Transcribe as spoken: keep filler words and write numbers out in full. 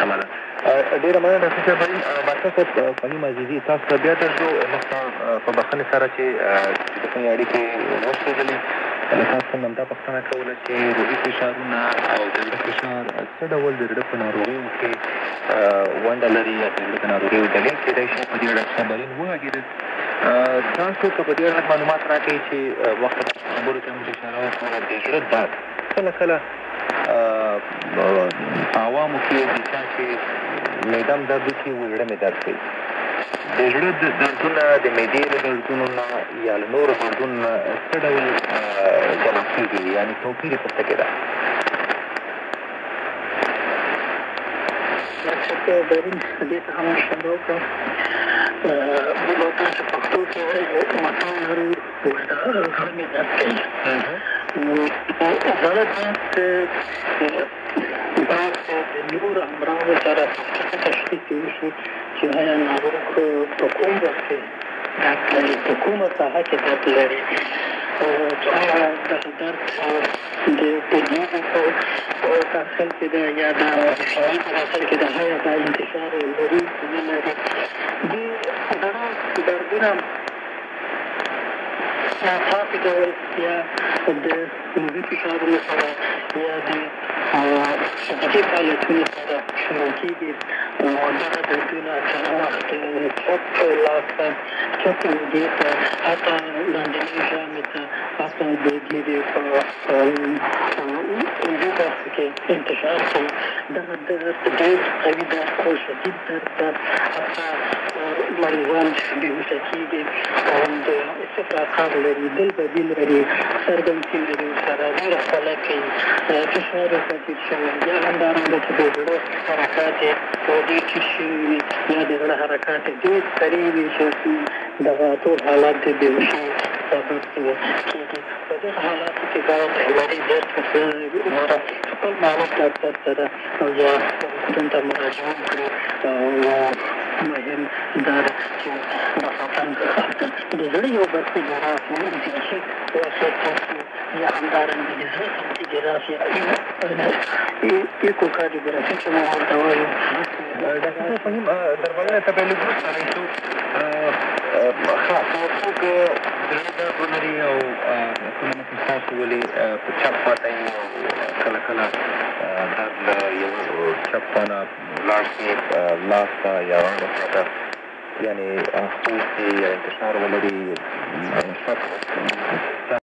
سمه ده. ډېره مننه ډاکټر صاحب. ډاکټر صاحب فهیم عزیزي، تاسو ته بیا درځو مخته په بښنې سره چې ټلیفوني اړیکې وسوځلې. له تاسو څخه همدا پوښتنه کوله چې روحي فشارونه او د زړه فشار څه ډول د زړه په ناروغیو کې ونډه لري یا د زړه د ناروغیو دلیل کېدای شي. په دې اړه ډاکټر صاحب بالین وغږېدل. تاسو که په دې اړه معلومات راکړئ چې وخت خبرو ته موږ اشاره وکړو، د زړه درد کله کله په عوامو کې د چا چې معده هم درد وکړي، زړه مې درد کوي. د زړه دردونه د معدې له دردونو نه یا له نورو دردونو نه څه ډول جلا کېږي، یعنې توپیر یې په څه کې ده؟ دارین دې ته هم اشاره وکړم. موږ او تاسو پښتو کې متل لرو، زړه مې درد کوي. زړه درد باید د نورو امراضو سره تشخیص وشي چې آیا ناروغ په کوم وخت کې درد لري، په کومه ساحه کې درد لري، آیا دغه درد د بدني په داخل کې ده یا د دفاعي په داخل کې ده، آیا دا انتشار لري که نه لري. دې زړه دردونه ناڅاپي ډول یا د روحي فشارونو سره یا د صحتي فعالیتونو سره شروع کېږي. دغه دردونه اکثره وخت چپ لاس ته، چپ معدې ته، حتی لاندنۍ ژامې ته، حتی د ګیډې په عمدي برخو کې انتشار کوي. دغه درد ډېر قوي درد او شدید درد ده. حتی مریضان بېهوشه کېږي، د استفراقات لري، دل بدین لري، سرګنسي لري، ورسره ډېره خوله کوي، فشار ورته ټیټ شوی، یا همدارنګه چې د زړه حرکات یې ډېر ټیټ شوي وي، یا د زړه حرکات یې ډېر سریع وي چې دغه ټول حالات د بېهوشۍ سبب کېږي. په دغه حالاتو کې باید مریض درد وره خپل معروف ډاکټر سره او یا روغتون ته مراجعه وکړي. مهم دا ده چې مثلاً د زړه یو برخې جراح انفیکشن وسایل یا همدارنګه د زړه سمتي جراح یا ایکوکارډیوګرافي چې موږ ورته وایو. ډاکټر صاحب فهیم دربلنه ته به لږ وروسته راشو. ښه، که څوک زړه درد ولري او کله مخکې ستاسو ولې په چپ خواته یي او کله کله درد له یو چپ خوا نه لاړ شي لاس ته یا غاړه خواته، یعنې خوب کې یا انتشار ولري، شک